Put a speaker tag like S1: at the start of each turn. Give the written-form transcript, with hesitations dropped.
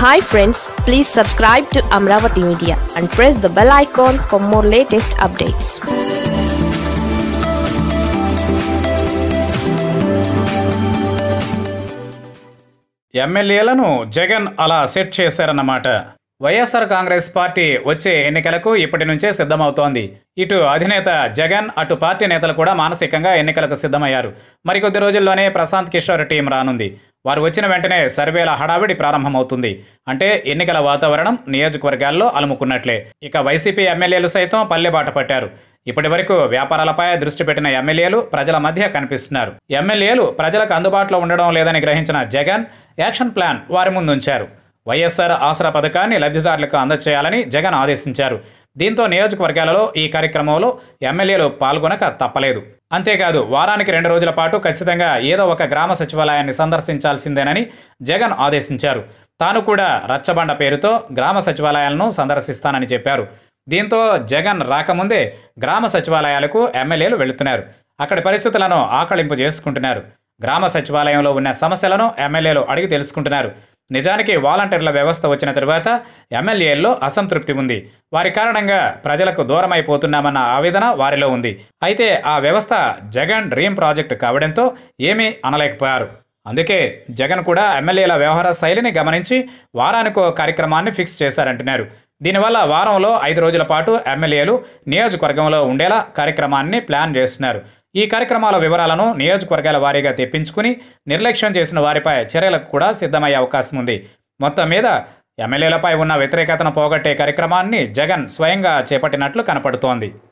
S1: Hi friends, please subscribe to Amaravathi Media and press the bell icon for more latest updates.
S2: ఎమ్మెల్యేలను జగన్ అలా set చేశారన్నమాట. YSR Congress party వచ్చే ఎన్నికలకు ఇప్పటి నుంచే సిద్ధమవుతోంది. ఇటు అధినేత జగన్, అటు పార్టీ నేతలు కూడా మానసికంగా ఎన్నికలకు సిద్ధమయ్యారు. మరికొద్ది రోజుల్లోనే ప్రశాంత్ కిషోర్ టీం రానుంది. వారు వచ్చిన వెంటనే సర్వేల హడావిడి ప్రారంభమవుతుంది. అంటే ఎన్నికల వాతావరణం నియోజకవర్గాల్లో అలుముకున్నట్లే. ఇక వైసీపీ ఎమ్మెల్యేలు సైతం పల్లెబాట పట్టారు. ఇప్పటి వరకు వ్యాపారాలపై దృష్టి పెట్టిన ఎమ్మెల్యేలు ప్రజల మధ్య కనిపిస్తున్నారు. ఎమ్మెల్యేలు ప్రజలకు అందుబాటులో ఉండడం లేదని గ్రహించిన జగన్ యాక్షన్ ప్లాన్ వారి ముందుంచారు. వైఎస్ఆర్ ఆసరా పథకాన్ని లబ్ధిదారులకు అందజేయాలని జగన్ ఆదేశించారు. దీంతో నియోజకవర్గాలలో ఈ కార్యక్రమంలో ఎమ్మెల్యేలు పాల్గొనక తప్పలేదు. అంతేకాదు, వారానికి 2 రోజుల పాటు ఖచ్చితంగా ఏదో ఒక గ్రామ సచివాలయాన్ని సందర్శించాల్సిందేనని జగన్ ఆదేశించారు. తాను కూడా రచ్చబండ పేరుతో గ్రామ సచివాలయాలను సందర్శిస్తానని చెప్పారు. దీంతో జగన్ రాకముందే గ్రామ సచివాలయాలకు ఎమ్మెల్యేలు వెళుతున్నారు. అక్కడి పరిస్థితులను ఆకళింపు చేసుకుంటున్నారు. గ్రామ సచివాలయంలో ఉన్న సమస్యలను ఎమ్మెల్యేలు అడిగి తెలుసుకుంటున్నారు. నిజానికి వాలంటీర్ల వ్యవస్థ వచ్చిన తరువాత ఎమ్మెల్యేల్లో అసంతృప్తి ఉంది. వారి కారణంగా ప్రజలకు దూరమైపోతున్నామన్న ఆవేదన వారిలో ఉంది. అయితే ఆ వ్యవస్థ జగన్ డ్రీమ్ ప్రాజెక్టు కావడంతో ఏమీ అనలేకపోయారు. అందుకే జగన్ కూడా ఎమ్మెల్యేల వ్యవహార శైలిని గమనించి వారానికో కార్యక్రమాన్ని ఫిక్స్ చేశారంటున్నారు. దీనివల్ల వారంలో 5 రోజుల పాటు ఎమ్మెల్యేలు నియోజకవర్గంలో ఉండేలా కార్యక్రమాన్ని ప్లాన్ చేస్తున్నారు. ఈ కార్యక్రమాల వివరాలను నియోజకవర్గాల వారీగా తెప్పించుకుని నిర్లక్ష్యం చేసిన వారిపై చర్యలకు కూడా సిద్ధమయ్యే అవకాశం ఉంది. మొత్తం మీద ఎమ్మెల్యేలపై ఉన్న వ్యతిరేకతను పోగొట్టే కార్యక్రమాన్ని జగన్ స్వయంగా చేపట్టినట్లు కనపడుతోంది.